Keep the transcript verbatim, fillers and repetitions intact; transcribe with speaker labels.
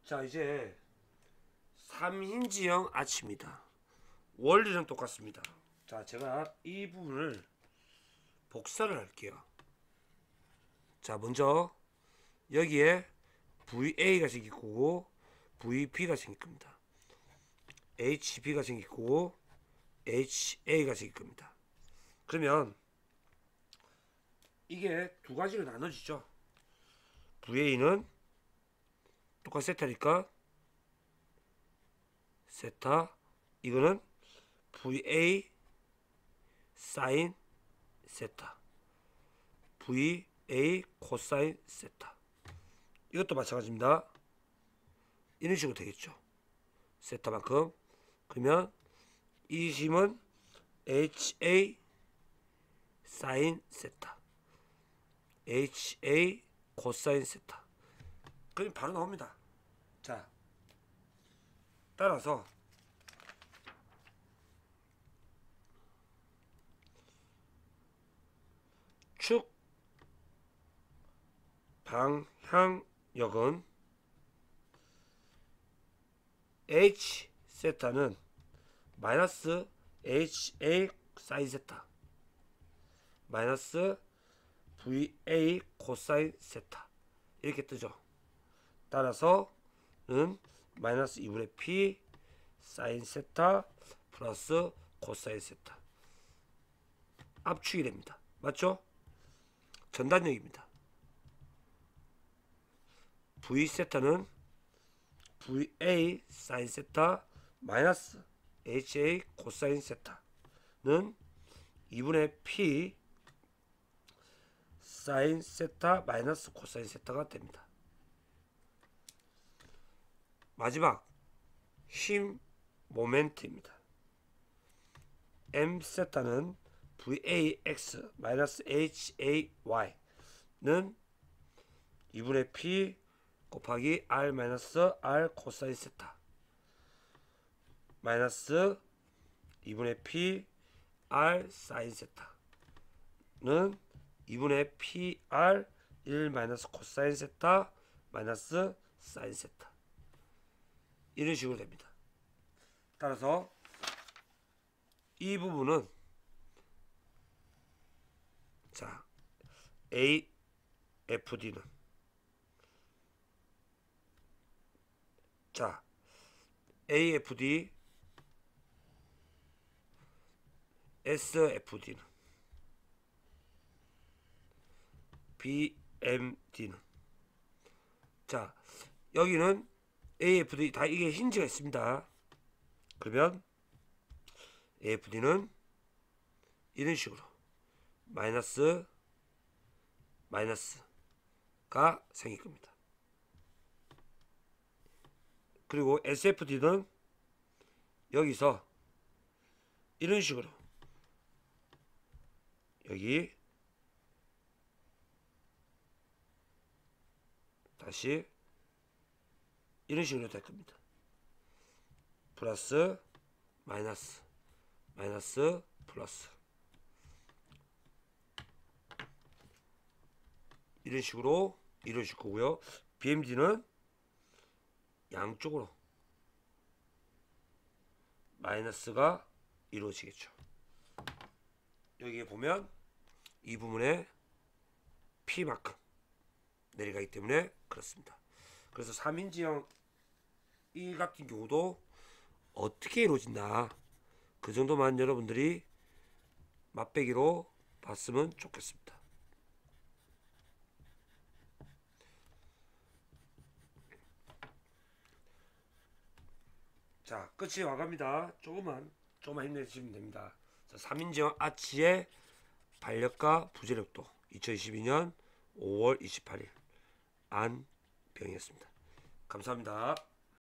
Speaker 1: 자, 이제 삼인지형 아치입니다. 원리는 똑같습니다. 자, 제가 이 부분을 복사를 할게요. 자, 먼저 여기에 브이에이가 생길 거고 브이피가 생길 겁니다. 에이치비가 생길 거고 에이치에이가 생길 겁니다. 그러면 이게 두 가지로 나눠지죠. 브이에이는 똑같이 세타니까 세타, 이거는 브이에이 사인 세타, 브이에이 코사인 세타. 이것도 마찬가지입니다. 이런 식으로 되겠죠. 세타만큼. 그러면 이 심은 에이치에이 사인 세타, 에이치에이 코사인 세타. 그럼 바로 나옵니다. 자, 따라서 축 방향역은 H 세타는 마이너스 에이치에이 사인 세타 마이너스 브이에이 코사인 세타 이렇게 뜨죠. 따라서는 마이너스 이분의 P 사인 세타 플러스 코사인 세타 압축이 됩니다. 맞죠? 전단력입니다. V 세타는 브이에이 사인 세타 마이너스 에이치에이 코사인 세타는 이분의 P 사인 세타 마이너스 코사인 세타가 됩니다. 마지막 힘 모멘트입니다. M 세타는 브이에이엑스 마이너스 에이치에이와이는 이분의 P 곱하기 R 마이너스 R 코사인 세타 마이너스 이분의 P R 사인 세타는 이분의 피 알 일 마이너스 코사인 세타 마이너스 사인 세타 이런 식으로 됩니다. 따라서 이 부분은 자 에이에프디는 자 에이에프디 에스에프디는 비엠디는 자 여기는 에이에프디 다 이게 힌지가 있습니다. 그러면 에이에프디는 이런 식으로 마이너스 마이너스가 생길 겁니다. 그리고 에스에프디는 여기서 이런 식으로 여기 다시 이런 식으로 될 겁니다. 플러스 마이너스 마이너스 플러스 이런 식으로 이루어질 거고요. 비엠디는 양쪽으로 마이너스가 이루어지겠죠. 여기에 보면 이 부분에 P만큼 내려가기 때문에 그렇습니다. 그래서 삼인지형 이 같은 경우도 어떻게 이루어진다 그 정도만 여러분들이 맛배기로 봤으면 좋겠습니다. 자, 끝이 와갑니다. 조금만 조금만 힘내시면 됩니다. 자, 삼인지형 아치의 반력과 부재력도 이천이십이 년 오월 이십팔 일 안병이었습니다. 감사합니다.